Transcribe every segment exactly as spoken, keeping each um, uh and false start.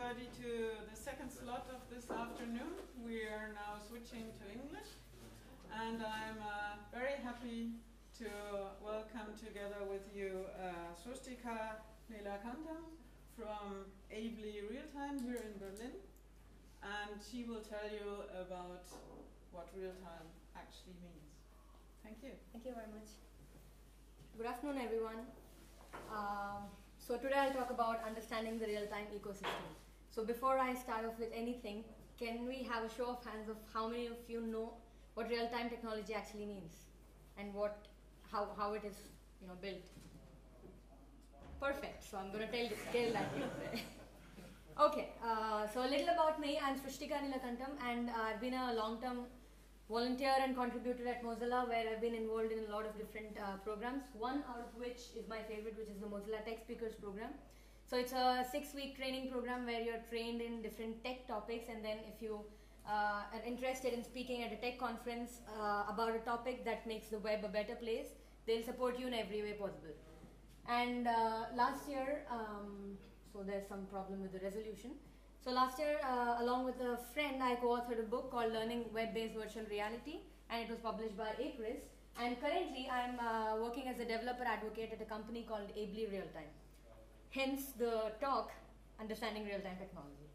everybody to the second slot of this afternoon. We are now switching to English, and I'm uh, very happy to welcome together with you uh, Srustika Neelakantam from Ably Realtime here in Berlin, and she will tell you about what real-time actually means. Thank you. Thank you very much. Good afternoon, everyone. Uh, so today I'll talk about understanding the real-time ecosystem. So before I start off with anything, can we have a show of hands of how many of you know what real-time technology actually means and what, how, how it is, you know, built? Perfect. So I'm going to tell, tell that to you. Okay. Uh, so a little about me. I'm Srustika Neelakantam, and uh, I've been a long-term volunteer and contributor at Mozilla, where I've been involved in a lot of different uh, programs, one out of which is my favorite, which is the Mozilla Tech Speakers program. So it's a six-week training program where you're trained in different tech topics, and then if you uh, are interested in speaking at a tech conference uh, about a topic that makes the web a better place, they'll support you in every way possible. And uh, last year, um, so there's some problem with the resolution. So last year, uh, along with a friend, I co-authored a book called Learning Web-Based Virtual Reality, and it was published by Acris. And currently, I'm uh, working as a developer advocate at a company called Ably Realtime. Hence the talk, Understanding Real-Time Technology.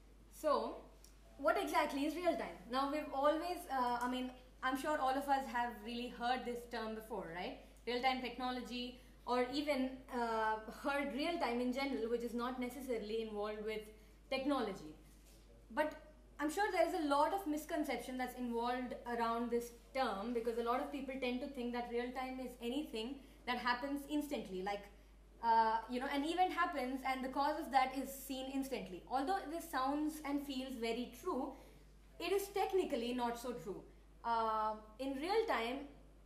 So, what exactly is real-time? Now, we've always, uh, I mean, I'm sure all of us have really heard this term before, right? Real-time technology, or even uh, heard real-time in general, which is not necessarily involved with technology. But I'm sure there is a lot of misconception that's involved around this term, because a lot of people tend to think that real time is anything that happens instantly, like uh, you know, an event happens and the cause of that is seen instantly. Although this sounds and feels very true, it is technically not so true. Uh, in real time,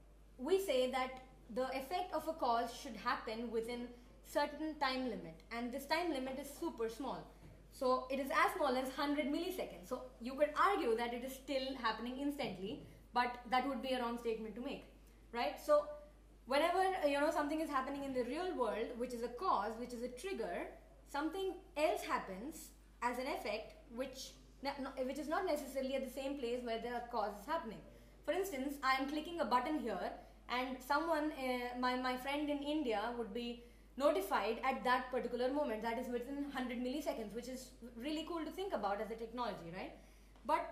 we say that the effect of a cause should happen within certain time limit, and this time limit is super small. So it is as small as one hundred milliseconds. So you could argue that it is still happening instantly, but that would be a wrong statement to make, right? So whenever you know something is happening in the real world, which is a cause, which is a trigger, something else happens as an effect, which which is not necessarily at the same place where the cause is happening. For instance, I am clicking a button here, and someone, uh, my my friend in India, would be notified at that particular moment. That is within one hundred milliseconds, which is really cool to think about as a technology, right? But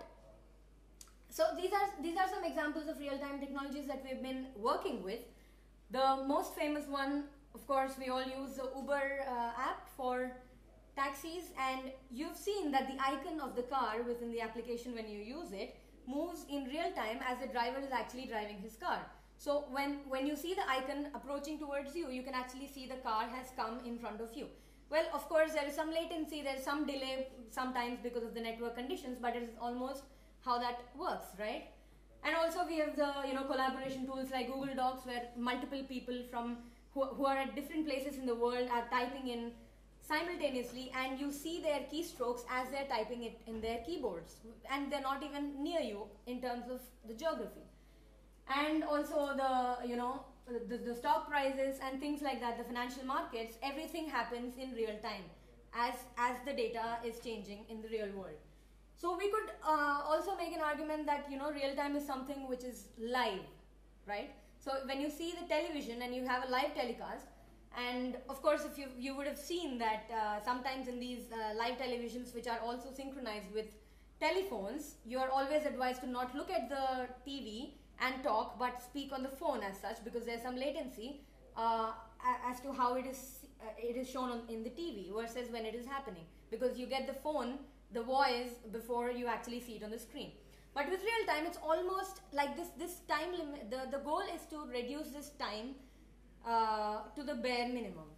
so these are these are some examples of real-time technologies that we've been working with. The most famous one, of course, we all use the Uber uh, app for taxis, and you've seen that the icon of the car within the application, when you use it, moves in real time as the driver is actually driving his car. So when, when you see the icon approaching towards you, you can actually see the car has come in front of you. Well, of course, there is some latency, there is some delay sometimes because of the network conditions, but it is almost how that works, right? And also we have the you know collaboration tools like Google Docs, where multiple people from who, who are at different places in the world are typing in simultaneously, and you see their keystrokes as they're typing it in their keyboards, and they're not even near you in terms of the geography. And also the, you know, the, the stock prices and things like that, the financial markets, everything happens in real time as, as the data is changing in the real world. So we could uh, also make an argument that, you know, real time is something which is live, right? So when you see the television and you have a live telecast, and of course if you, you would have seen that uh, sometimes in these uh, live televisions, which are also synchronized with telephones, you are always advised to not look at the T V and talk, but speak on the phone as such, because there's some latency uh, as to how it is uh, it is shown on, in the T V versus when it is happening, because you get the phone, the voice, before you actually see it on the screen. But with real time, it's almost like this this time limit. The, the goal is to reduce this time uh, to the bare minimum.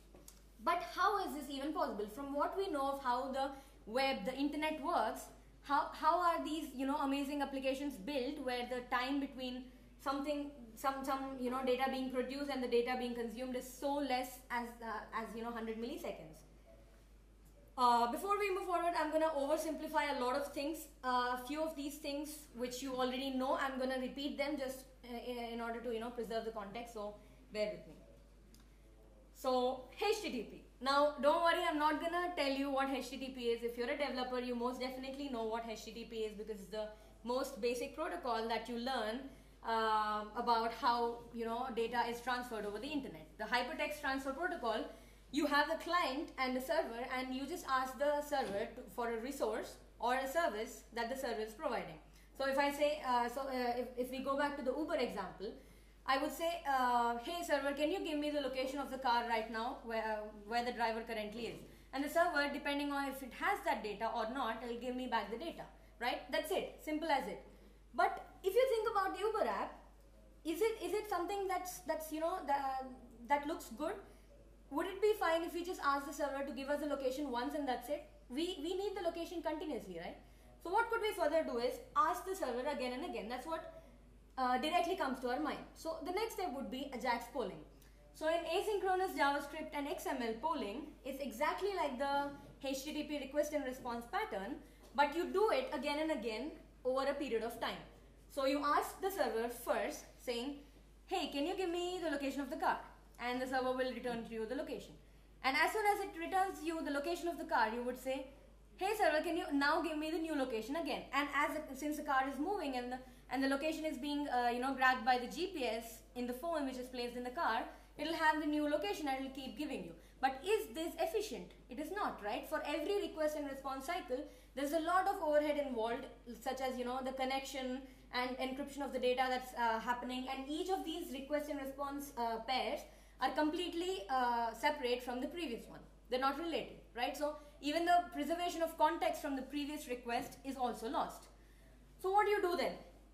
But how is this even possible? From what we know of how the web, the internet works, How, how are these, you know, amazing applications built, where the time between something, some, some, you know, data being produced and the data being consumed is so less as, uh, as you know, one hundred milliseconds. Uh, before we move forward, I'm going to oversimplify a lot of things. A uh, few of these things which you already know, I'm going to repeat them just uh, in order to, you know, preserve the context, so bear with me. So, H T T P. Now, don't worry, I'm not gonna tell you what H T T P is. If you're a developer, you most definitely know what H T T P is because it's the most basic protocol that you learn uh, about how you know data is transferred over the internet. The hypertext transfer protocol, you have a client and a server, and you just ask the server to, for a resource or a service that the server is providing. So if I say, uh, so uh, if, if we go back to the Uber example, I would say, uh, hey server, can you give me the location of the car right now where, uh, where the driver currently is? And the server, depending on if it has that data or not, it will give me back the data, right? That's it, simple as it. But if you think about the Uber app, is it is it something that's, that's you know, that, that looks good? Would it be fine if we just ask the server to give us the location once and that's it? We, we need the location continuously, right? So what could we further do is ask the server again and again. That's what Uh, directly comes to our mind. So the next step would be Ajax polling. So in asynchronous JavaScript and X M L, polling is exactly like the H T T P request and response pattern, but you do it again and again over a period of time. So you ask the server first saying, hey, can you give me the location of the car? And the server will return to you the location. And as soon as it returns you the location of the car, you would say, hey server, can you now give me the new location again? And as it, since the car is moving and the and the location is being uh, you know grabbed by the G P S in the phone which is placed in the car, it will have the new location and it will keep giving you. But is this efficient? It is not, right? For every request and response cycle, there's a lot of overhead involved, such as you know the connection and encryption of the data that's uh, happening, and each of these request and response uh, pairs are completely uh, separate from the previous one. They're not related, right? So even the preservation of context from the previous request is also lost. So what do you do then?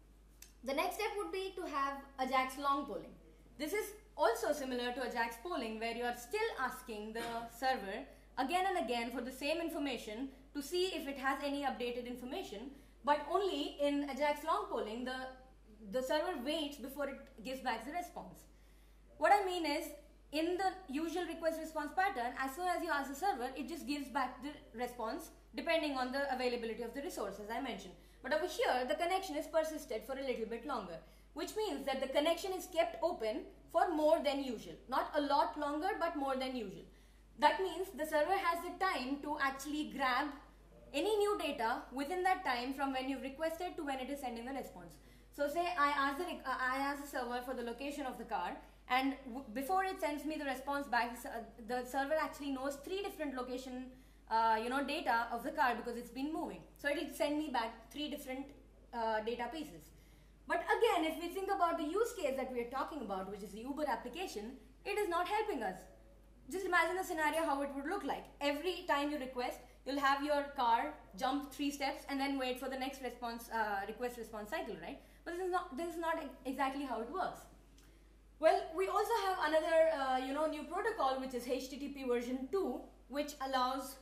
The next step would be to have Ajax long polling. This is also similar to Ajax polling, where you are still asking the server again and again for the same information to see if it has any updated information, but only in Ajax long polling, the, the server waits before it gives back the response. What I mean is, in the usual request response pattern, as soon as you ask the server, it just gives back the response depending on the availability of the resource, as I mentioned. But over here, the connection is persisted for a little bit longer, which means that the connection is kept open for more than usual. Not a lot longer, but more than usual. That means the server has the time to actually grab any new data within that time from when you've requested to when it is sending the response. So say I ask the, uh, I ask the server for the location of the car, and w before it sends me the response back, uh, the server actually knows three different location Uh, you know, data of the car because it's been moving. So it will send me back three different uh, data pieces. But again, if we think about the use case that we are talking about, which is the Uber application, it is not helping us. Just imagine a scenario how it would look like. Every time you request, you'll have your car jump three steps and then wait for the next response, uh, request response cycle, right? But this is not, this is not exactly how it works. Well, we also have another uh, you know, new protocol, which is H T T P version two, which allows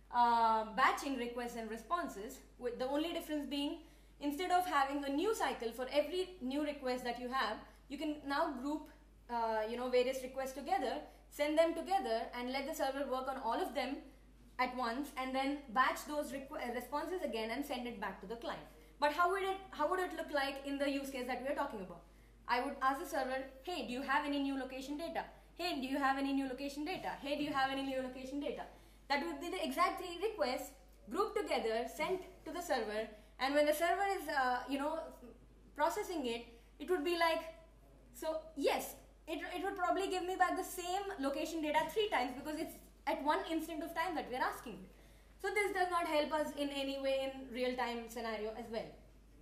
Uh, batching requests and responses, with the only difference being, instead of having a new cycle for every new request that you have, you can now group uh, you know various requests together, send them together, and let the server work on all of them at once, and then batch those responses again and send it back to the client. But how would it how would it look like in the use case that we are talking about? I would ask the server, hey, do you have any new location data? Hey, do you have any new location data? Hey, do you have any new location data? That would be the exact three requests grouped together, sent to the server, and when the server is, uh, you know, processing it, it would be like, so yes, it, it would probably give me back the same location data three times because it's at one instant of time that we're asking. So this does not help us in any way in real-time scenario as well.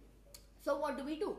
So what do we do?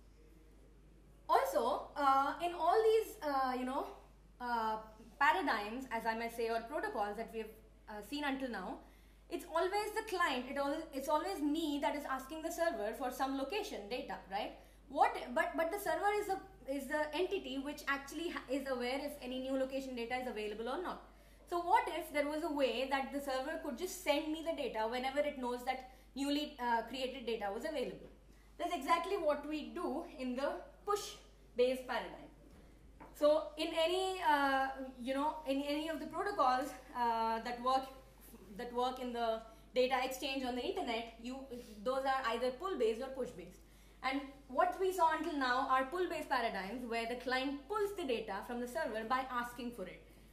Also, uh, in all these, uh, you know, uh, paradigms, as I might say, or protocols that we have Uh, seen until now, it's always the client, it always, it's always me that is asking the server for some location data, right? What, but, but the server is the, is the entity which actually is aware if any new location data is available or not. So what if there was a way that the server could just send me the data whenever it knows that newly uh, created data was available? That's exactly what we do in the push-based paradigm. So in any, uh, you know, in any of the protocols uh, that work that work in the data exchange on the internet, you those are either pull-based or push-based. And what we saw until now are pull-based paradigms where the client pulls the data from the server by asking for it.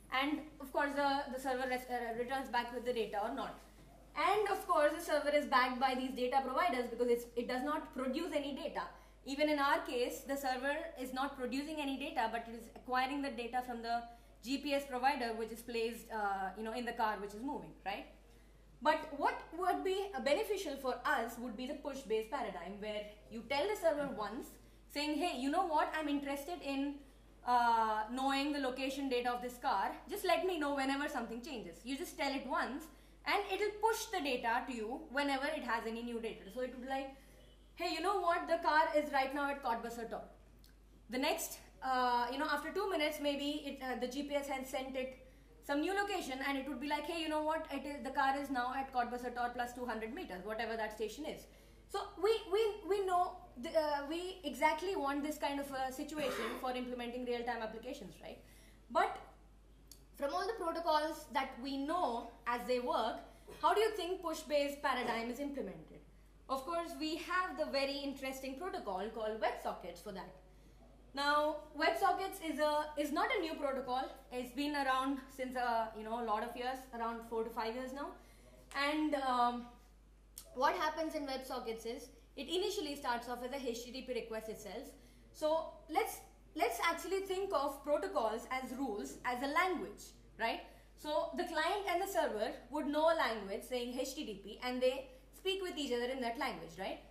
and of course the, the server res uh, returns back with the data or not. And of course the server is backed by these data providers because it's, it does not produce any data. Even in our case, the server is not producing any data, but it is acquiring the data from the G P S provider which is placed uh, you know, in the car which is moving, right? But what would be uh, beneficial for us would be the push-based paradigm, where you tell the server once, saying, hey, you know what, I'm interested in uh, knowing the location data of this car, just let me know whenever something changes. You just tell it once and it will push the data to you whenever it has any new data. So it would be like, hey, you know what, the car is right now at Cottbus Toll. The next, uh, you know, after two minutes, maybe it, uh, the G P S has sent it some new location, and it would be like, hey, you know what, it is, the car is now at Cottbus Toll plus two hundred meters, whatever that station is. So we, we, we know, the, uh, we exactly want this kind of a situation for implementing real-time applications, right? But from all the protocols that we know as they work, how do you think push-based paradigm is implemented? Of course, we have the very interesting protocol called WebSockets for that. Now, WebSockets is a is not a new protocol. It's been around since uh, you know, a lot of years, around four to five years now. And um, what happens in WebSockets is it initially starts off as a H T T P request itself. So let's let's actually think of protocols as rules as a language, right? So the client and the server would know a language saying H T T P, and they speak with each other in that language, right?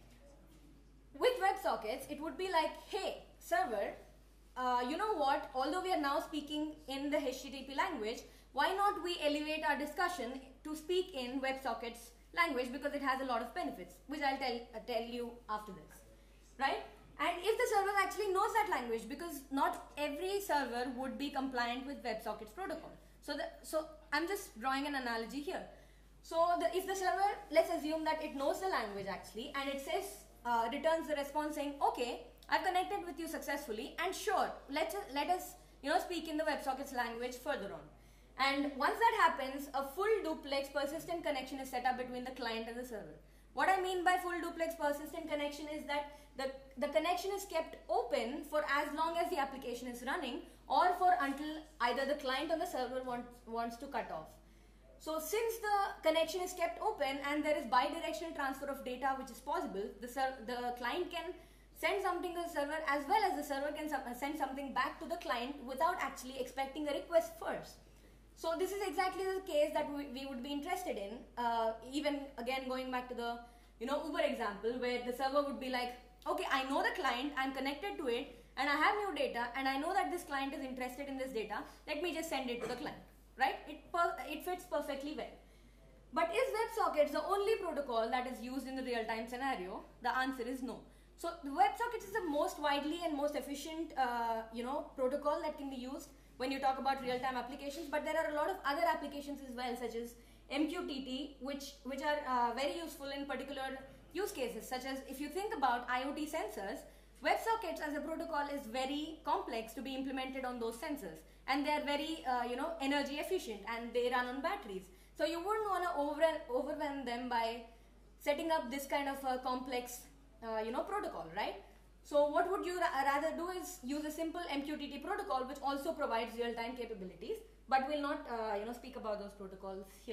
With WebSockets, it would be like, hey, server, uh, you know what, although we are now speaking in the H T T P language, why not we elevate our discussion to speak in WebSockets language, because it has a lot of benefits, which I'll tell, uh, tell you after this, right? And if the server actually knows that language, because not every server would be compliant with WebSockets protocol. So, the, so I'm just drawing an analogy here. So the, if the server, let's assume that it knows the language actually, and it says, uh, returns the response saying, okay, I've connected with you successfully, and sure, let, let us you know, speak in the WebSockets language further on. And once that happens, a full duplex persistent connection is set up between the client and the server. What I mean by full duplex persistent connection is that the, the connection is kept open for as long as the application is running, or for until either the client or the server wants, wants to cut off. So since the connection is kept open and there is bidirectional transfer of data which is possible, the, ser the client can send something to the server as well as the server can send something back to the client without actually expecting a request first. So this is exactly the case that we, we would be interested in, uh, even again going back to the you know Uber example, where the server would be like, okay, I know the client, I'm connected to it, and I have new data, and I know that this client is interested in this data, let me just send it to the client, right? It, per it fits perfectly well. But is WebSockets the only protocol that is used in the real-time scenario? The answer is no. So the WebSockets is the most widely and most efficient uh, you know, protocol that can be used when you talk about real-time applications, but there are a lot of other applications as well, such as M Q T T, which, which are uh, very useful in particular use cases, such as if you think about IoT sensors, WebSockets as a protocol is very complex to be implemented on those sensors, and they are very uh, you know, energy efficient, and they run on batteries. So you wouldn't want to over overwhelm them by setting up this kind of a complex uh, you know, protocol, right? So what would you ra rather do is use a simple M Q T T protocol, which also provides real-time capabilities, but we'll not uh, you know, speak about those protocols here.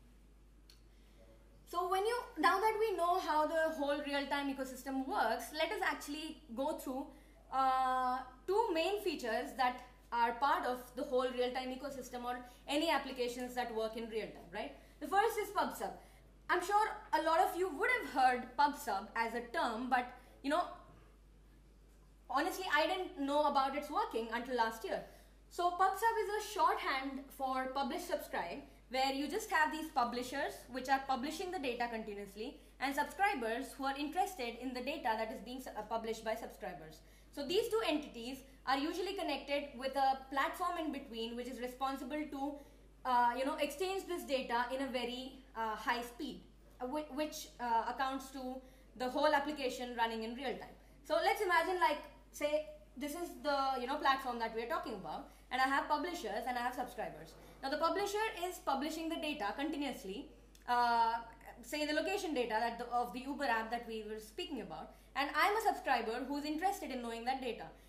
So when you, now that we know how the whole real-time ecosystem works, let us actually go through uh, two main features that are part of the whole real-time ecosystem, or any applications that work in real-time, right? The first is PubSub. I'm sure a lot of you would have heard PubSub as a term, but you know, honestly, I didn't know about its working until last year. So PubSub is a shorthand for publish subscribe, where you just have these publishers which are publishing the data continuously, and subscribers who are interested in the data that is being published by subscribers. So these two entities are usually connected with a platform in between, which is responsible to uh, you know, exchange this data in a very uh, high speed, uh, which uh, accounts to the whole application running in real time. So let's imagine, like, say this is the you know platform that we are talking about, and I have publishers and I have subscribers. Now the publisher is publishing the data continuously, uh, say the location data that the, of the Uber app that we were speaking about, and I'm a subscriber who's interested in knowing that data.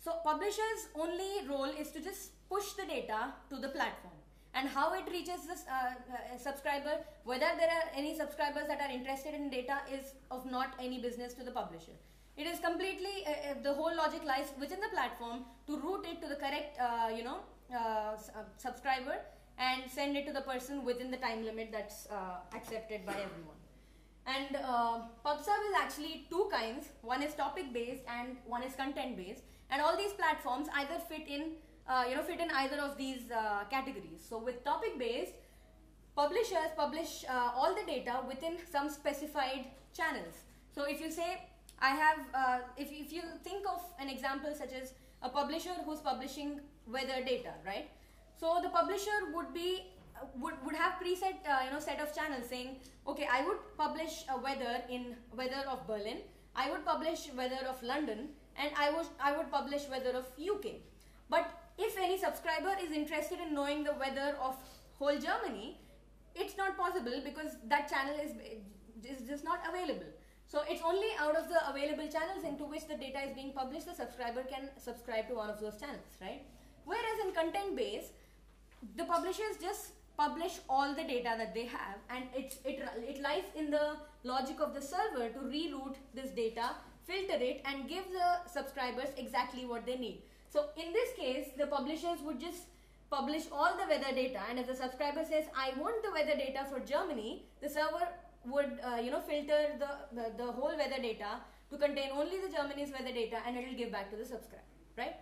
So publishers' only role is to just push the data to the platform. And how it reaches the uh, uh, subscriber, whether there are any subscribers that are interested in data, is of not any business to the publisher. It is completely, uh, uh, the whole logic lies within the platform to route it to the correct, uh, you know, uh, uh, subscriber and send it to the person within the time limit that's uh, accepted by everyone. And uh, PubSub is actually two kinds. One is topic based and one is content based. And all these platforms either fit in, uh, you know, fit in either of these uh, categories. So with topic based, publishers publish uh, all the data within some specified channels. So if you say, I have, uh, if, if you think of an example such as a publisher who's publishing weather data, right? So the publisher would be, uh, would, would have preset, uh, you know, set of channels saying, okay, I would publish a weather in weather of Berlin, I would publish weather of London, and I would, I would publish weather of U K. But if any subscriber is interested in knowing the weather of whole Germany, it's not possible because that channel is, is just not available. So it's only out of the available channels into which the data is being published, the subscriber can subscribe to one of those channels, right? Whereas in content base, the publishers just publish all the data that they have, and it, it, it lies in the logic of the server to reroute this data, filter it, and give the subscribers exactly what they need. So in this case, the publishers would just publish all the weather data, and if the subscriber says, I want the weather data for Germany, the server would uh, you know, filter the, the, the whole weather data to contain only the Germany's weather data, and it will give back to the subscriber, right?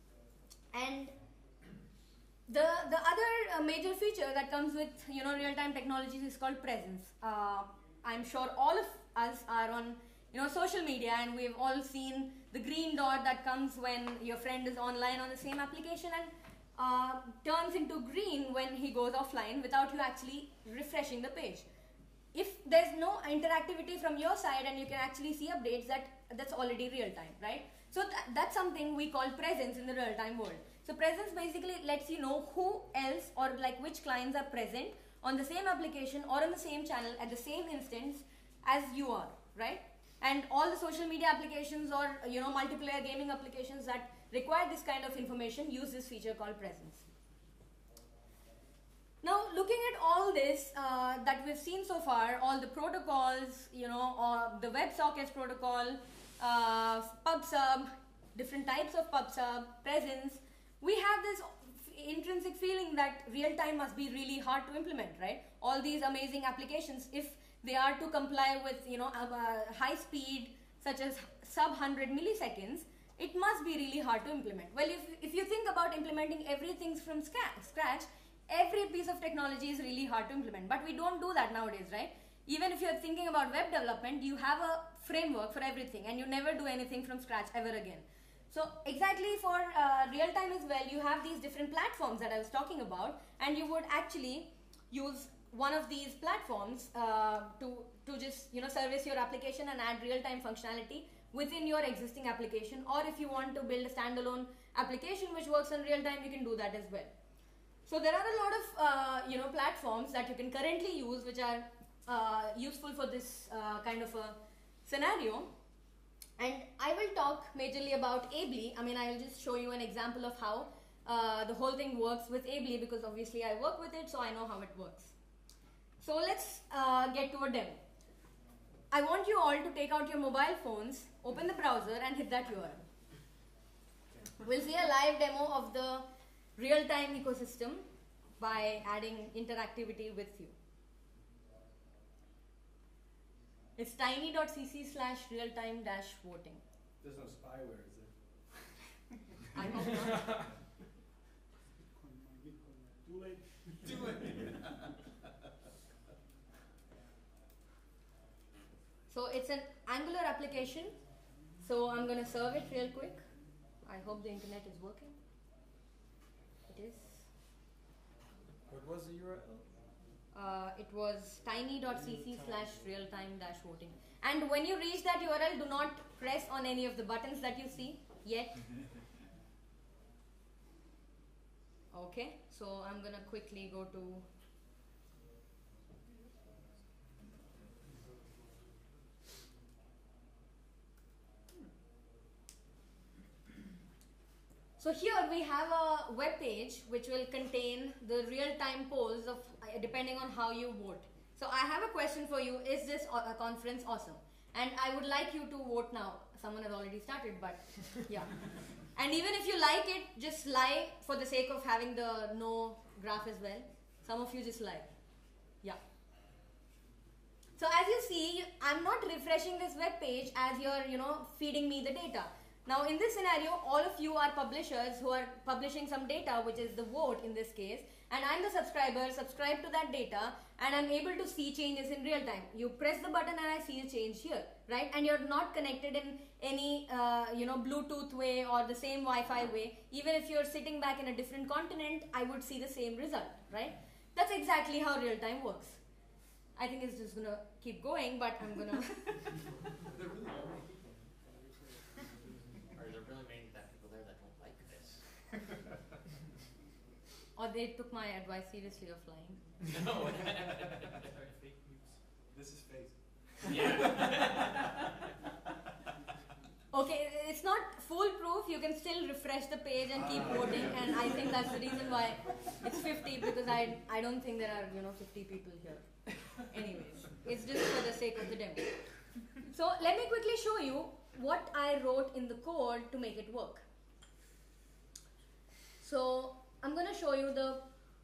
And the, the other uh, major feature that comes with, you know, real-time technologies is called presence. Uh, I'm sure all of us are on, you know, social media, and we've all seen the green dot that comes when your friend is online on the same application and uh, turns into green when he goes offline without you actually refreshing the page. If there's no interactivity from your side and you can actually see updates, that that's already real time, right? So th that's something we call presence in the real time world. So presence basically lets you know who else or like which clients are present on the same application or on the same channel at the same instance as you are, right? And all the social media applications or, you know, multiplayer gaming applications that require this kind of information use this feature called presence. Now, looking at all this uh, that we've seen so far, all the protocols, you know, or the WebSockets protocol, uh, PubSub, different types of PubSub, presence, we have this intrinsic feeling that real-time must be really hard to implement, right? All these amazing applications, if they are to comply with, you know, uh, high speed, such as sub one hundred milliseconds, it must be really hard to implement. Well, if, if you think about implementing everything from scratch, every piece of technology is really hard to implement, but we don't do that nowadays, right? Even if you're thinking about web development, you have a framework for everything and you never do anything from scratch ever again. So exactly for uh, real time as well, you have these different platforms that I was talking about, and you would actually use one of these platforms uh, to, to just, you know, service your application and add real time functionality within your existing application. Or if you want to build a standalone application which works in real time, you can do that as well. So there are a lot of uh, you know, platforms that you can currently use which are uh, useful for this uh, kind of a scenario, and I will talk majorly about Ably. I mean, I will just show you an example of how uh, the whole thing works with Ably, because obviously I work with it, so I know how it works. So let's uh, get to a demo. I want you all to take out your mobile phones, open the browser and hit that U R L. We'll see a live demo of the real-time ecosystem by adding interactivity with you. It's tiny.cc slash real-time dash voting. There's no spyware, is there? I hope not. Too late. Too late. So it's an Angular application. So I'm going to serve it real quick. I hope the internet is working. It is. What was the U R L? Uh, it was tiny.cc slash real-time dash voting. And when you reach that U R L, do not press on any of the buttons that you see yet. Okay, so I'm gonna quickly go to So here we have a web page which will contain the real-time polls of uh, depending on how you vote. So I have a question for you. Is this uh, conference awesome? And I would like you to vote now. Someone has already started, but yeah. And even if you like it, just lie for the sake of having the no graph as well. Some of you just lie. Yeah. So as you see, I'm not refreshing this web page as you're, you know, feeding me the data. Now in this scenario, all of you are publishers who are publishing some data, which is the vote in this case, and I'm the subscriber, subscribe to that data, and I'm able to see changes in real time. You press the button and I see a change here, right? And you're not connected in any, uh, you know, Bluetooth way or the same Wi-Fi way. Even if you're sitting back in a different continent, I would see the same result, right? That's exactly how real time works. I think it's just gonna keep going, but I'm gonna... They're really many people. Are there really many that people there that don't like this? Or they took my advice seriously of lying. No. Fake news. This is fake. Yeah. Okay, it's not foolproof. You can still refresh the page and keep voting, and I think that's the reason why it's fifty, because I I don't think there are, you know, fifty people here. Anyways, it's just for the sake of the demo. So let me quickly show you what I wrote in the code to make it work. So I'm going to show you the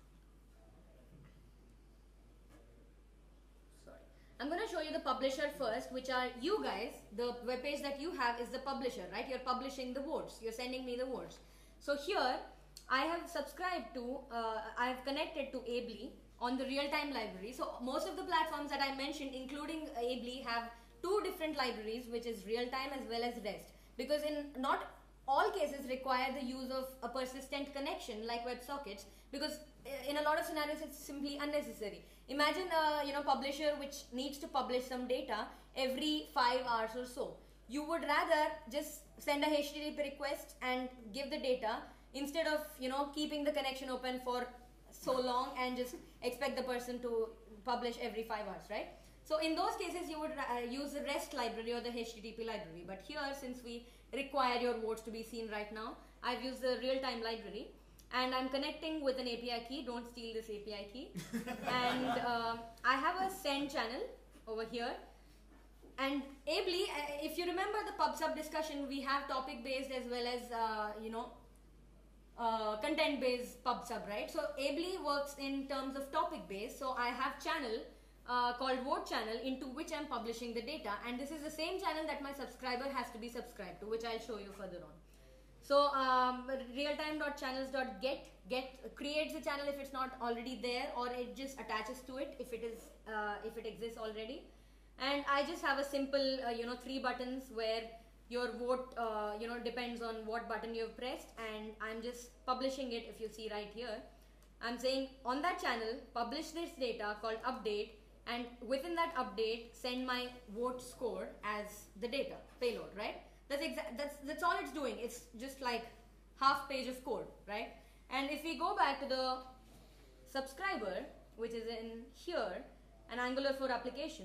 sorry I'm going to show you the publisher first, which are you guys. The web page that you have is the publisher, right? You're publishing the votes, you're sending me the votes. So here I have subscribed to uh, I have connected to Ably on the real-time library. So most of the platforms that I mentioned, including Ably, have two different libraries, which is real-time as well as REST, because in not all cases require the use of a persistent connection like WebSockets, because in a lot of scenarios it's simply unnecessary. Imagine a, you know, publisher which needs to publish some data every five hours or so. You would rather just send a H T T P request and give the data instead of, you know, keeping the connection open for so long and just expect the person to publish every five hours, right? So in those cases you would uh, use the REST library or the H T T P library. But here, since we require your votes to be seen right now, I've used the real-time library, and I'm connecting with an A P I key. Don't steal this A P I key. And uh, I have a send channel over here. And Ably, uh, if you remember the PubSub discussion, we have topic-based as well as, uh, you know, uh, content-based PubSub, right? So Ably works in terms of topic-based. So I have channel Uh, called vote channel, into which I'm publishing the data, and this is the same channel that my subscriber has to be subscribed to, which I'll show you further on. So um, realtime.channels.get get creates the channel if it's not already there, or it just attaches to it if it is uh, if it exists already. And I just have a simple uh, you know three buttons where your vote uh, you know depends on what button you've pressed, and I'm just publishing it. If you see right here, I'm saying on that channel publish this data called update, and within that update send my vote score as the data payload, right? That's exact that's that's all it's doing. It's just like half page of code, right? And if we go back to the subscriber, which is in here, an Angular four application,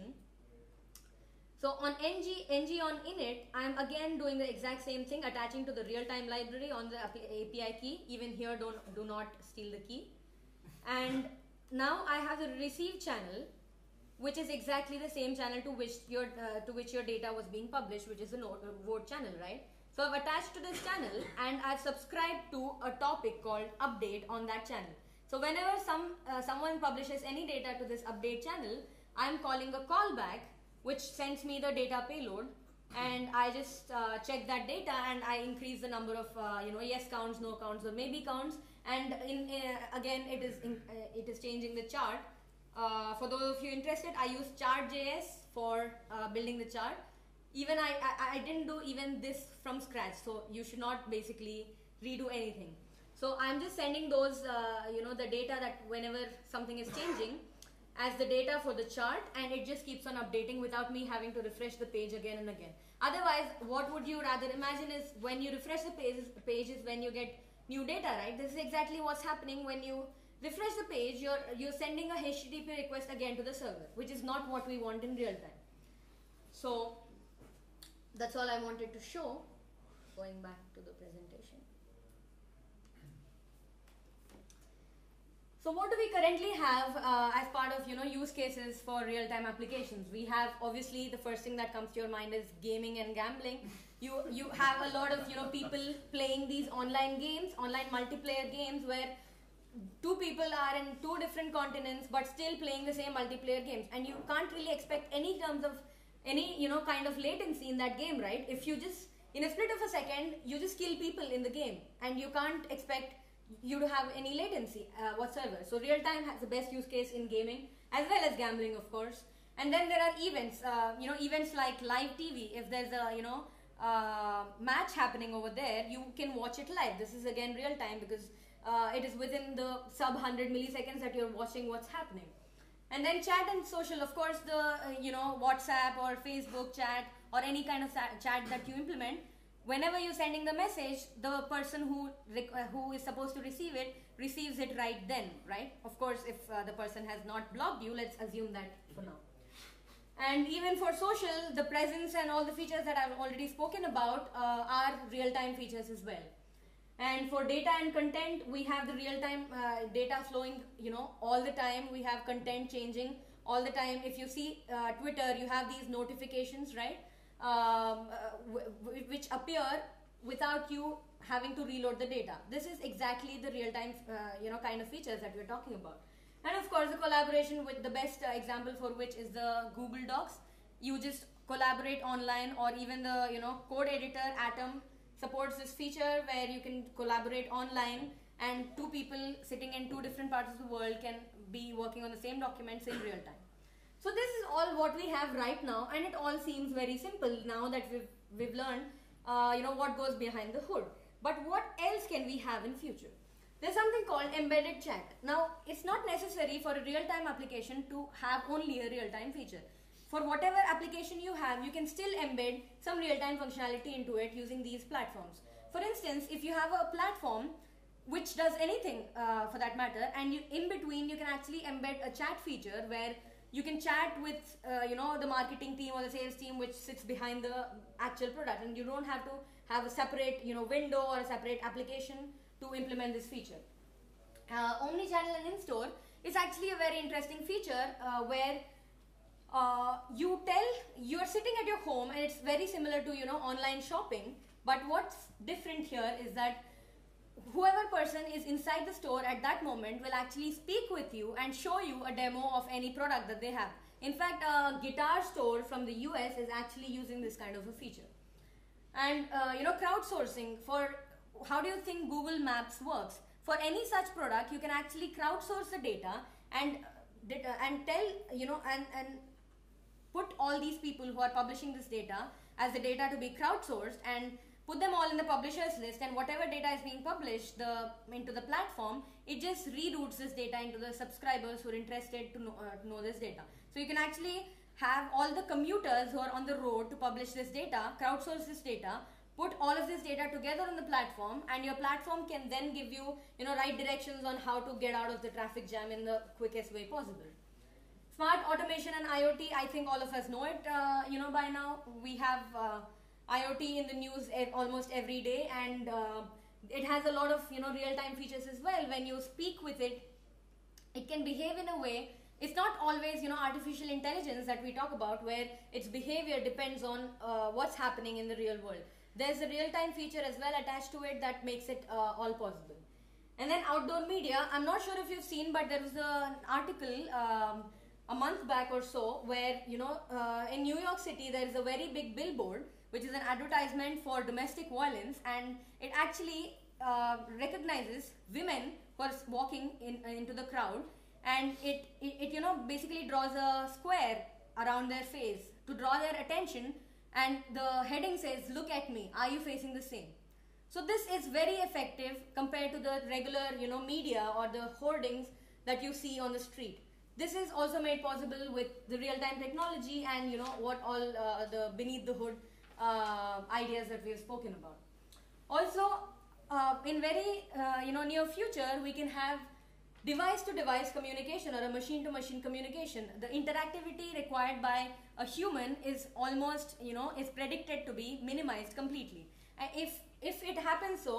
so on ng ng on init, I'm again doing the exact same thing, attaching to the real-time library on the A P I key. Even here, don't do not steal the key. And now I have the receive channel, which is exactly the same channel to which your uh, to which your data was being published, which is the note, uh, vote channel, right? So I've attached to this channel, and I've subscribed to a topic called update on that channel. So whenever some uh, someone publishes any data to this update channel, I'm calling a callback, which sends me the data payload, and I just uh, check that data, and I increase the number of uh, you know yes counts, no counts, or maybe counts, and in uh, again it is in, uh, it is changing the chart. Uh, for those of you interested, I use chart J S for uh, building the chart. Even I, I I didn't do even this from scratch, so you should not basically redo anything. So I'm just sending those uh, you know the data that whenever something is changing as the data for the chart, and it just keeps on updating without me having to refresh the page again and again. Otherwise, what would you rather imagine is when you refresh the page, page is when you get new data, right? This is exactly what's happening when you refresh the page. You're, you're sending a H T T P request again to the server, which is not what we want in real time. So that's all I wanted to show. Going back to the presentation. So what do we currently have uh, as part of, you know, use cases for real-time applications? We have, obviously, the first thing that comes to your mind is gaming and gambling. You you have a lot of, you know, people playing these online games, online multiplayer games where two people are in two different continents but still playing the same multiplayer games, and you can't really expect any terms of any, you know, kind of latency in that game, right? If you just, in a split of a second, you just kill people in the game, and you can't expect you to have any latency uh, whatsoever. So real time has the best use case in gaming as well as gambling, of course. And then there are events, uh, you know, events like live T V. If there's a, you know, uh, match happening over there, you can watch it live. This is again real time because uh, it is within the sub one hundred milliseconds that you're watching what's happening. And then chat and social, of course, the uh, you know, WhatsApp or Facebook chat or any kind of chat that you implement. Whenever you're sending the message, the person who uh, who is supposed to receive it receives it right then, right? Of course, if uh, the person has not blocked you, let's assume that for now. And even for social, the presence and all the features that I've already spoken about uh, are real-time features as well. And for data and content, we have the real-time uh, data flowing, you know, all the time. We have content changing all the time. If you see uh, Twitter, you have these notifications, right? Um, uh, w which appear without you having to reload the data. This is exactly the real-time, uh, you know, kind of features that we're talking about. And of course, the collaboration with the best uh, example for which is the Google Docs. You just collaborate online, or even the, you know, code editor Atom supports this feature where you can collaborate online, and two people sitting in two different parts of the world can be working on the same documents in real time. So this is all what we have right now, and it all seems very simple now that we've, we've learned uh, you know, what goes behind the hood. But what else can we have in future? There's something called embedded chat. Now, it's not necessary for a real-time application to have only a real-time feature. For whatever application you have, you can still embed some real-time functionality into it using these platforms. For instance, if you have a platform which does anything uh, for that matter, and you, in between you can actually embed a chat feature where you can chat with uh, you know, the marketing team or the sales team which sits behind the actual product, and you don't have to have a separate, you know, window or a separate application to implement this feature. Uh, Omnichannel and in-store is actually a very interesting feature uh, where uh, you tell, you are sitting at your home, and it's very similar to, you know, online shopping, but what's different here is that whoever person is inside the store at that moment will actually speak with you and show you a demo of any product that they have. In fact, a guitar store from the U S is actually using this kind of a feature. And uh, you know, crowdsourcing, for how do you think Google Maps works? For any such product, you can actually crowdsource the data and uh, and tell, you know, and and put all these people who are publishing this data as the data to be crowdsourced, and put them all in the publishers list, and whatever data is being published the, into the platform, it just reroutes this data into the subscribers who are interested to know, uh, to know this data. So you can actually have all the commuters who are on the road to publish this data, crowdsource this data, put all of this data together on the platform, and your platform can then give you, you know, right directions on how to get out of the traffic jam in the quickest way possible. Smart automation and IoT, I think all of us know it, uh, you know, by now. We have uh, IoT in the news ev almost every day, and uh, it has a lot of, you know, real-time features as well. When you speak with it, it can behave in a way. It's not always, you know, artificial intelligence that we talk about, where its behavior depends on uh, what's happening in the real world. There's a real-time feature as well attached to it that makes it uh, all possible. And then outdoor media, I'm not sure if you've seen, but there was a, an article um, a month back or so where, you know, uh, in New York City there is a very big billboard which is an advertisement for domestic violence, and it actually uh, recognizes women who are walking in, uh, into the crowd, and it, it, it, you know, basically draws a square around their face to draw their attention, and the heading says, "Look at me, are you facing the same?" So this is very effective compared to the regular, you know, media or the hoardings that you see on the street. This is also made possible with the real-time technology and, you know, what all uh, the beneath the hood uh, ideas that we have spoken about. Also, uh, in very uh, you know, near future, we can have device-to-device communication or a machine-to-machine communication. The interactivity required by a human is almost, you know, is predicted to be minimized completely. And if if it happens so,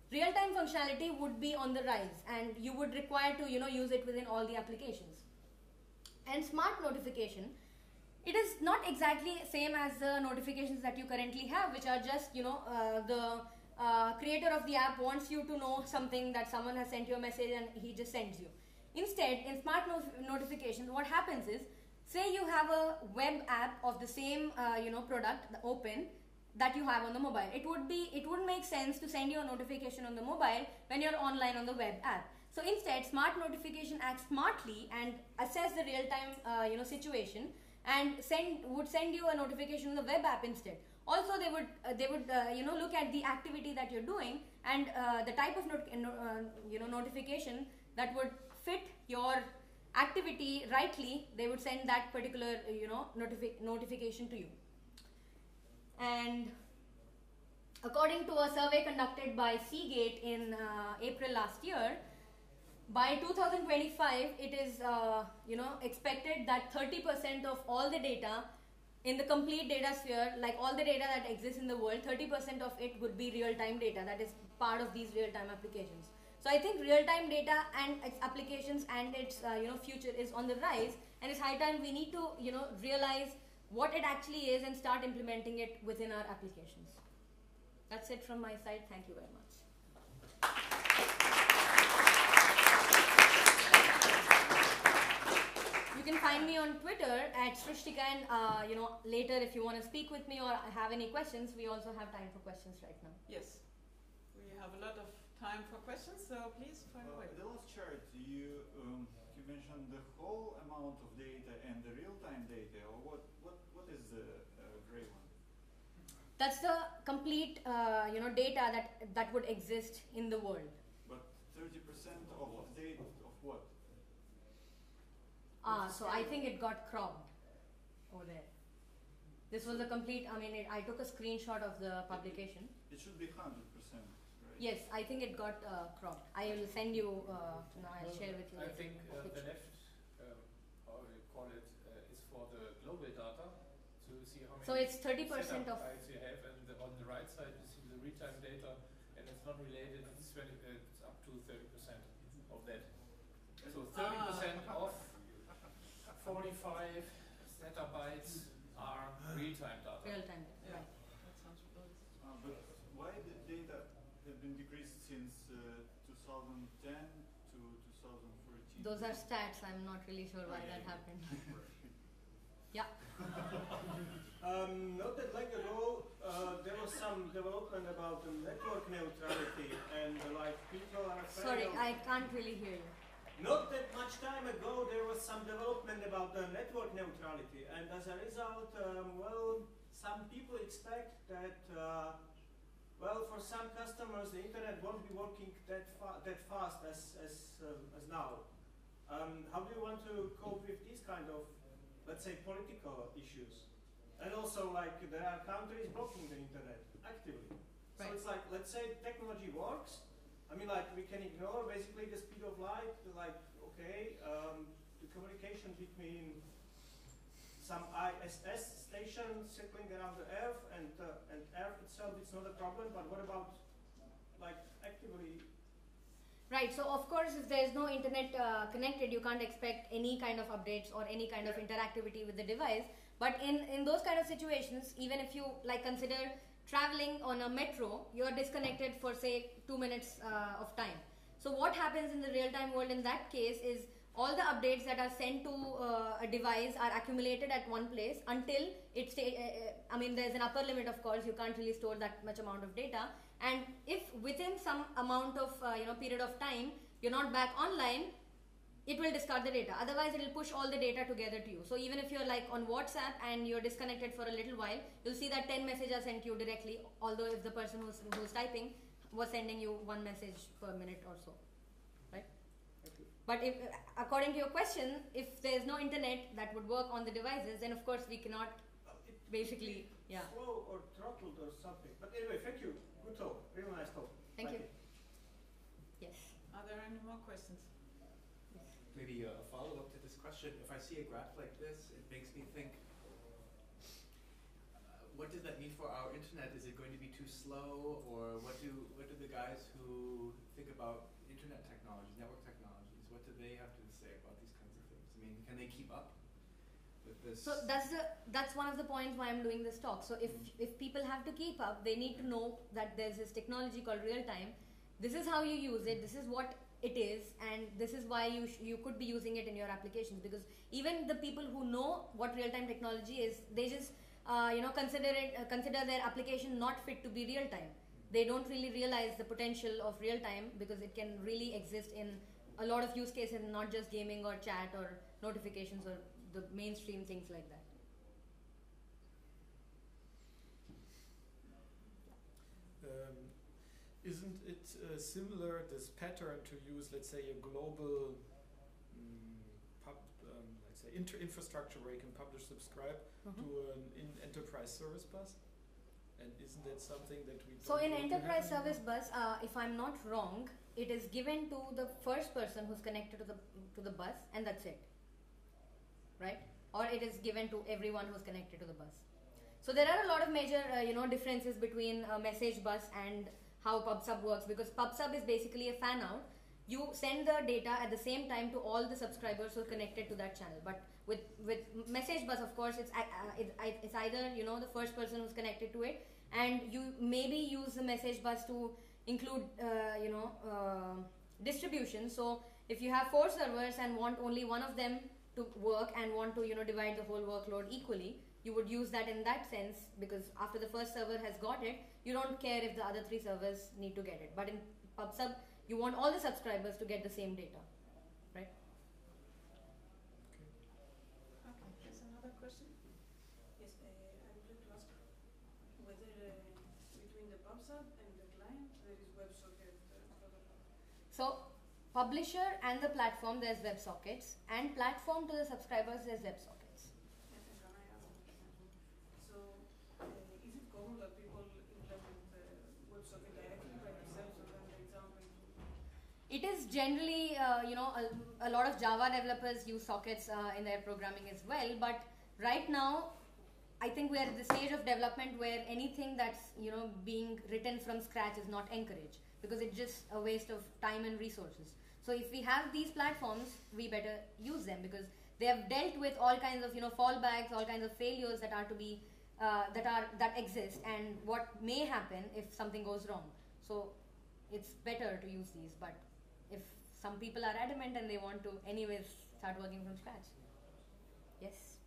real-time functionality would be on the rise, and you would require to you know use it within all the applications. And smart notification, it is not exactly same as the notifications that you currently have, which are just you know uh, the uh, creator of the app wants you to know something, that someone has sent you a message and he just sends you. Instead, in smart no notification, what happens is, say you have a web app of the same uh, you know product, the open, that you have on the mobile. It would be it would make sense to send you a notification on the mobile when you're online on the web app. So instead, smart notification acts smartly and assess the real-time uh, you know situation, and send would send you a notification on the web app instead. Also, they would uh, they would uh, you know look at the activity that you're doing, and uh, the type of not uh, you know notification that would fit your activity rightly. They would send that particular uh, you know notifi notification to you. And according to a survey conducted by Seagate in uh, April last year, by two thousand twenty-five, it is uh, you know expected that thirty percent of all the data in the complete data sphere, like all the data that exists in the world, thirty percent of it would be real-time data that is part of these real-time applications. So I think real-time data and its applications and its uh, you know future is on the rise, and it's high time we need to you know realize what it actually is and start implementing it within our applications. That's it from my side. Thank you very much. You can find me on Twitter at Srishtika, and uh, you know later if you want to speak with me or have any questions, we also have time for questions right now. Yes, we have a lot of time for questions, so please fire Uh, away. the last chart, you um, you mentioned the whole amount of data and the real-time data. Or what what what is the uh, gray one? That's the complete uh, you know data that that would exist in the world. But thirty percent of of data of what? Ah, so I think it got cropped over there. This was a complete. I mean, it, I took a screenshot of the publication. It should be hundred percent, right? Yes, I think it got uh, cropped. I will send you. Uh, no, I'll share with you. I later think a uh, the picture. left, um, how do you call it, uh, is for the global data to see how many. So it's thirty percent of. setup bytes you have, and the, on the right side you see the real-time data, and it's not related. It's twenty. Uh, it's up to thirty percent of that. So thirty percent of forty-five zettabytes are real-time data. Real time. Yeah. Right. That sounds good. Uh, but why the data have been decreased since uh, two thousand ten to two thousand fourteen? Those are stats. I'm not really sure why that happened. Yeah. Um, not that long ago, uh, there was some development about the network neutrality, and uh, like people are afraid Sorry, of. I can't really hear you. Not that much time ago, there was some development about the network neutrality, and as a result, um, well, some people expect that, uh, well, for some customers, the internet won't be working that fa that fast as as um, as now. Um, how do you want to cope with these kind of, let's say, political issues? And also, like, there are countries blocking the internet actively. So Right. it's like, let's say technology works. I mean, like, we can ignore basically the speed of light, like, okay, um, the communication between some I S S station circling around the Earth and, uh, and Earth itself, it's not a problem, but what about, like, actively? Right, so of course if there is no internet uh, connected, you can't expect any kind of updates or any kind of interactivity with the device. But in, in those kind of situations, even if you like consider traveling on a metro, you're disconnected for say two minutes uh, of time. So what happens in the real-time world in that case is all the updates that are sent to uh, a device are accumulated at one place until it stay, uh, I mean there's an upper limit, of course, you can't really store that much amount of data, and if within some amount of uh, you know period of time you're not back online, it will discard the data. Otherwise it will push all the data together to you. So even if you're like on WhatsApp and you're disconnected for a little while, you'll see that ten messages are sent to you directly, although if the person who's, who's typing was sending you one message per minute or so, right? But if, according to your question, if there's no internet that would work on the devices, then of course we cannot It basically, yeah. slow or throttled or something. But anyway, thank you. Good talk. Real nice talk. Thank Like you. it. Yes. Are there any more questions? Maybe a follow-up to this question. If I see a graph like this, it makes me think, uh, what does that mean for our internet? Is it going to be too slow, or what do what do the guys who think about internet technologies, network technologies, what do they have to say about these kinds of things? I mean, can they keep up with this? So that's the that's one of the points why I'm doing this talk. So if Mm. if people have to keep up, they need to know that there's this technology called real time. This is how you use it. This is what it is, and this is why you sh- you could be using it in your applications. Because even the people who know what real time technology is, they just uh, you know consider it uh, consider their application not fit to be real time. They don't really realize the potential of real time because it can really exist in a lot of use cases, not just gaming or chat or notifications or the mainstream things like that. Um, isn't it uh, similar, this pattern, to use, let's say, a global mm, pub, um, let's say, inter infrastructure where you can publish, subscribe Mhm. to an in enterprise service bus? And isn't that something that we So don't in want to enterprise have service anymore? bus, uh, if I'm not wrong, it is given to the first person who's connected to the to the bus, and that's it, right? Or it is given to everyone who's connected to the bus. So there are a lot of major, uh, you know, differences between a message bus and how PubSub works, because PubSub is basically a fan out. You send the data at the same time to all the subscribers who are connected to that channel. But with with message bus, of course, it's uh, it, it's either, you know, the first person who's connected to it, and you maybe use the message bus to include uh, you know uh, distribution. So if you have four servers and want only one of them to work and want to, you know, divide the whole workload equally, you would use that in that sense, because after the first server has got it, you don't care if the other three servers need to get it. But in PubSub, you want all the subscribers to get the same data, right? Okay, there's another question. Yes, uh, I would like to ask whether uh, between the PubSub and the client there is WebSocket uh, protocol. So publisher and the platform, there's WebSockets, and platform to the subscribers, there's WebSockets. And and can I ask, so uh, is it common that people implement uh, WebSocket directly by themselves and then they jump into? It is generally, uh, you know, a, a lot of Java developers use sockets uh, in their programming as well. But right now, I think we are at the stage of development where anything that's, you know, being written from scratch is not encouraged, because it's just a waste of time and resources. So if we have these platforms, we better use them, because they have dealt with all kinds of, you know, fallbacks, all kinds of failures that are to be uh, that are that exist, and what may happen if something goes wrong. So it's better to use these. But if some people are adamant and they want to anyways start working from scratch, yes.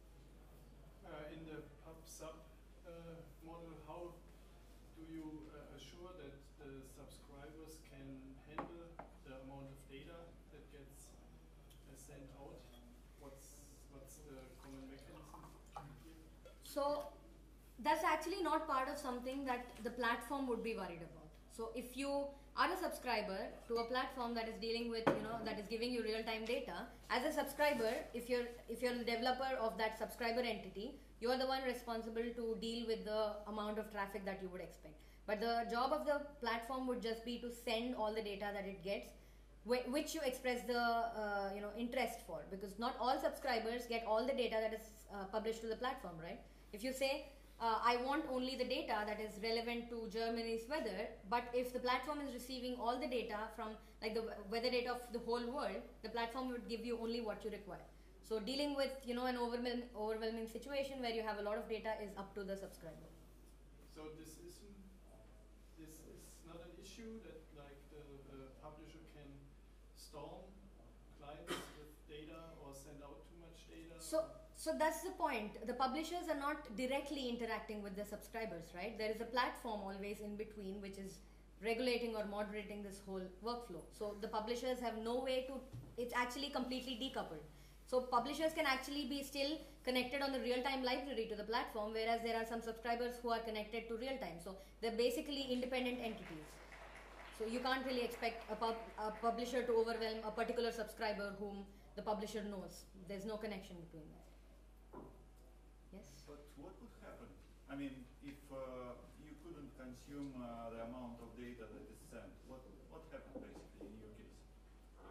Uh, in the PubSub uh, model, how do you uh, assure that the subscribers can handle the amount of data that gets uh, sent out? What's what's the common mechanism here? So that's actually not part of something that the platform would be worried about. So if you are a subscriber to a platform that is dealing with, you know, that is giving you real-time data, as a subscriber, if you're if you're the developer of that subscriber entity, you are the one responsible to deal with the amount of traffic that you would expect. But the job of the platform would just be to send all the data that it gets, wh- which you express the uh, you know interest for, because not all subscribers get all the data that is uh, published to the platform, right? If you say, Uh, I want only the data that is relevant to Germany's weather, but if the platform is receiving all the data from, like, the weather data of the whole world, the platform would give you only what you require. So dealing with, you know, an overwhelm, overwhelming situation where you have a lot of data is up to the subscriber. So this isn't this is not an issue that like the, the publisher can storm clients with data or send out too much data? So, so that's the point. The publishers are not directly interacting with the subscribers, right? There is a platform always in between which is regulating or moderating this whole workflow. So the publishers have no way to, it's actually completely decoupled. So publishers can actually be still connected on the real-time library to the platform, whereas there are some subscribers who are connected to real-time. So they're basically independent entities. So you can't really expect a, pub, a publisher to overwhelm a particular subscriber whom the publisher knows. There's no connection between that. Yes? But what would happen? I mean, if uh, you couldn't consume uh, the amount of data that is sent, what what happened basically in your case?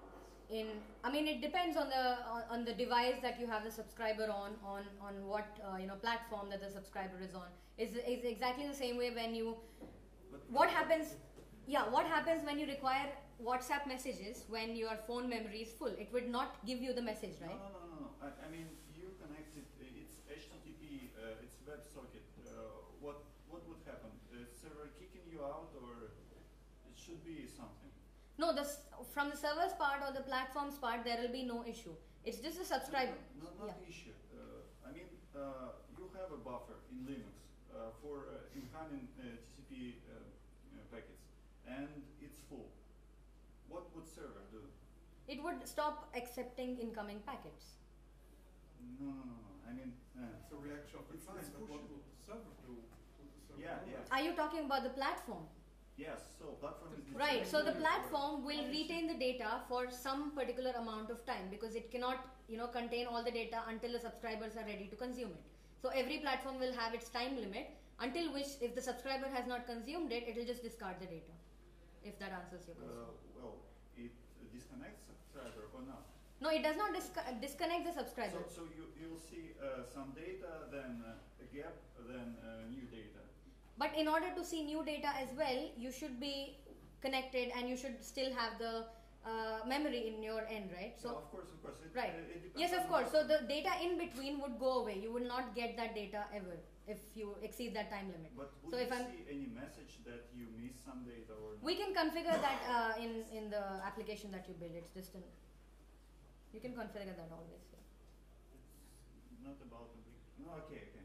in, I mean, it depends on the on, on the device that you have the subscriber on, on on what uh, you know platform that the subscriber is on. Is is exactly the same way when you, what happens, yeah, what happens when you require WhatsApp messages when your phone memory is full? It would not give you the message, right? No, no, no, no. no. I, I mean, you connect it. It's H T T P. Uh, it's WebSocket. Uh, what what would happen? The server kicking you out, or it should be something? No, the s- from the server's part or the platform's part, there will be no issue. It's just a subscriber. No, no, not Yeah. the issue. Uh, I mean, uh, you have a buffer in Linux uh, for uh, incoming uh, T C P uh, uh, packets, and it's full. What would server do? It would stop accepting incoming packets. No, no, no, no. I mean, uh, It's a reaction of the It's- client, it's but what pushing. would the server do? Would the server Yeah, do yeah. that? Are you talking about the platform? yes. So platform is Right, so the designed platform will retain the data for some particular amount of time because it cannot, you know, contain all the data until the subscribers are ready to consume it. So every platform will have its time limit until which, if the subscriber has not consumed it, it will just discard the data. If that answers your question. Uh, well, it uh, disconnects subscriber or not? No, it does not disc- disconnect the subscriber. So, so you you'll see uh, some data, then uh, a gap, then uh, new data. But in order to see new data as well, you should be connected and you should still have the uh, memory in your end, right? So So of course, of course, it, right. uh, it depends Yes, on of course. So platform. the data in between would go away. You will not get that data ever if you exceed that time limit. But would so you if I'm- see any message that you miss some data or not? We can configure that uh, in in the application that you build. It's just an, you can configure that always. Yeah. It's not about the big. No, okay, okay.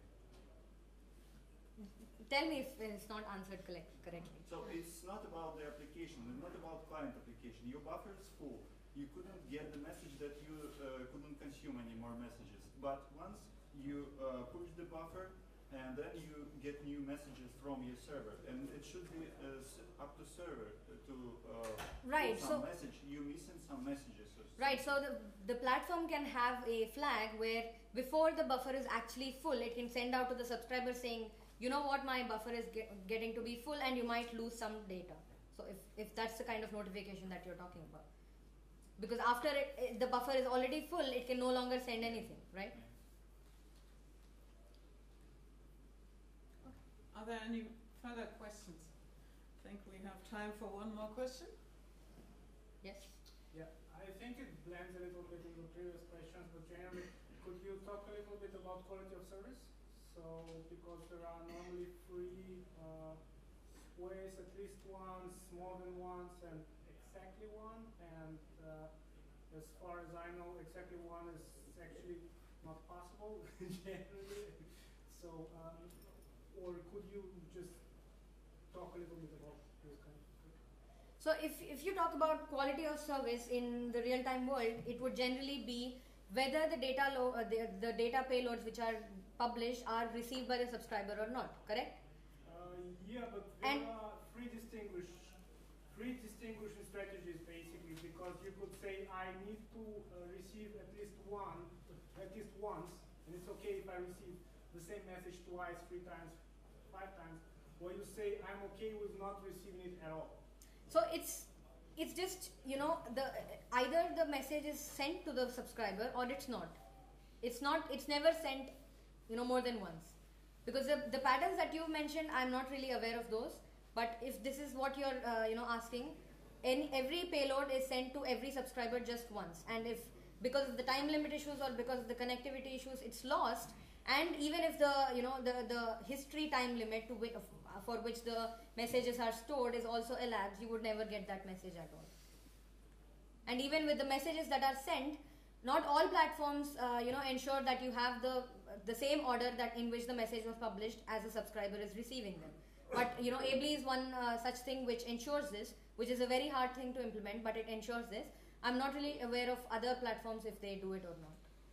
Tell me if it's not answered collect, correctly. So it's not about the application, and not about client application. Your buffer is full. You couldn't get the message that you uh, couldn't consume any more messages. But once you uh, push the buffer, and then you get new messages from your server, and it should be uh, s- up to server to uh, Right, put some so- message. You missing some messages. Or Right, something. so the, the platform can have a flag where before the buffer is actually full, it can send out to the subscriber saying, you know what, my buffer is get, getting to be full and you might lose some data. So if, if that's the kind of notification that you're talking about. Because after it, it, the buffer is already full, it can no longer send anything, right? Are there any further questions? I think we have time for one more question. Yes. Yeah, I think it blends a little bit into previous questions, but generally, could you talk a little bit about quality of service? So, because there are normally free uh, ways, at least once, more than once, and exactly one, and uh, as far as I know, exactly one is actually not possible generally. So, um, or could you just talk a little bit about this kind of thing? So if, if you talk about quality of service in the real-time world, it would generally be whether the data lo- uh, the, the data payloads which are published are received by the subscriber or not, correct? Uh, yeah, but there And- are three distinguish, three distinguishing strategies basically, because you could say I need to uh, receive at least one, at least once, and it's okay if I receive the same message twice, three times, five times, or you say I'm okay with not receiving it at all. So it's it's just, you know, the either the message is sent to the subscriber or it's not. It's not. It's never sent, you know, more than once. Because the the patterns that you mentioned, I'm not really aware of those. But if this is what you're, uh, you know, asking, any every payload is sent to every subscriber just once. And if because of the time limit issues or because of the connectivity issues, it's lost. And even if the, you know, the the history time limit to whi- uh, for which the messages are stored is also elapsed, you would never get that message at all. And even with the messages that are sent, not all platforms, uh, you know, ensure that you have the the same order that in which the message was published as the subscriber is receiving them. But you know, Ably is one uh, such thing which ensures this, which is a very hard thing to implement, but it ensures this. I'm not really aware of other platforms if they do it or not.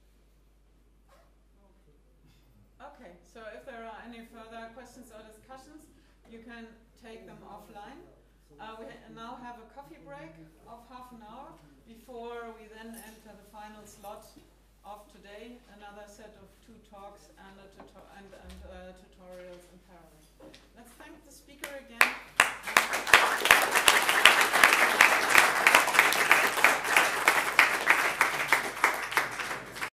Okay, so if there are any further questions or discussions, you can take them offline. Uh, we ha- now have a coffee break of half an hour before we then enter the final slot of today, another set of two talks and, a tuto- and, and uh, tutorials in parallel. Let's thank the speaker again.